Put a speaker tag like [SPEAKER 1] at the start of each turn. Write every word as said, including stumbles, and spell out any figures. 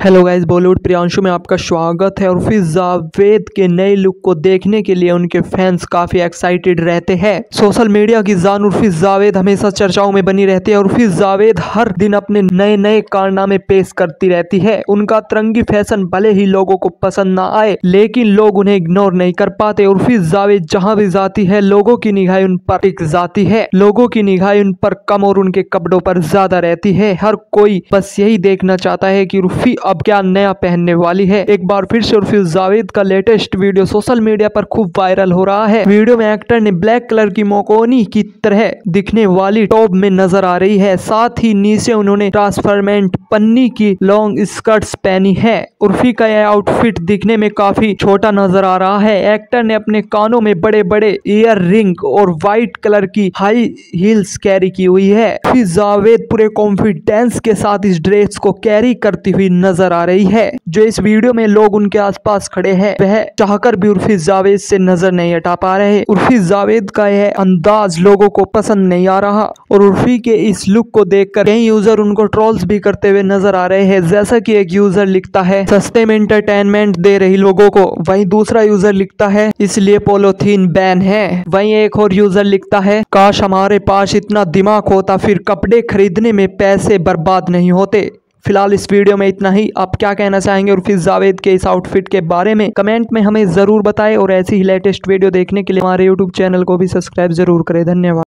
[SPEAKER 1] Hello guys, Bollywood Priyanshu में आपका स्वागत है। उर्फी जावेद के नए लुक को देखने के लिए उनके फैंस काफी एक्साइटेड रहते हैं। सोशल मीडिया की जान उर्फी जावेद हमेशा चर्चाओं में बनी रहती है। उर्फी जावेद हर दिन अपने नए नए कारनामे पेश करती रहती है। उनका तरंगी फैशन भले ही लोगों को पसंद ना आए, लेकिन लोग उन्हें इग्नोर नहीं कर पाते। उर्फी जावेद जहाँ भी जाती है, लोगों की निगाहें उन पर टिक जाती है। लोगों की निगाहें उन पर कम और उनके कपड़ों पर ज्यादा रहती है। हर कोई बस यही देखना चाहता है कि उर्फी अब क्या नया पहनने वाली है। एक बार फिर से उर्फी जावेद का लेटेस्ट वीडियो सोशल मीडिया पर खूब वायरल हो रहा है। वीडियो में एक्टर ने ब्लैक कलर की मोकोनी की तरह दिखने वाली टॉप में नजर आ रही है। साथ ही नीचे उन्होंने ट्रांसपेरेंट पन्नी की लॉन्ग स्कर्ट्स पहनी है। उर्फी का यह आउटफिट दिखने में काफी छोटा नजर आ रहा है। एक्टर ने अपने कानों में बड़े बड़े ईयर रिंग और व्हाइट कलर की हाई हील्स कैरी की हुई है। उर्फी जावेद पूरे कॉन्फिडेंस के साथ इस ड्रेस को कैरी करती हुई नजर आ रही है। जो इस वीडियो में लोग उनके आसपास खड़े हैं, वह चाहकर भी उर्फी जावेद से नजर नहीं हटा पा रहे। उर्फी जावेद का यह अंदाज लोगों को पसंद नहीं आ रहा और उर्फी के इस लुक को देखकर कई यूजर उनको ट्रोल्स भी करते हुए नजर आ रहे हैं। जैसा कि एक यूजर लिखता है, सस्ते में एंटरटेनमेंट दे रही लोगों को, वहीं दूसरा यूजर लिखता है, इसलिए पॉलीथीन बैन है। वहीं एक और यूजर लिखता है, काश हमारे पास इतना दिमाग होता, फिर कपड़े खरीदने में पैसे बर्बाद नहीं होते। फिलहाल इस वीडियो में इतना ही। आप क्या कहना चाहेंगे उर्फी जावेद के इस आउटफिट के बारे में? कमेंट में हमें जरूर बताएं और ऐसी ही लेटेस्ट वीडियो देखने के लिए हमारे यूट्यूब चैनल को भी सब्सक्राइब जरूर करें। धन्यवाद।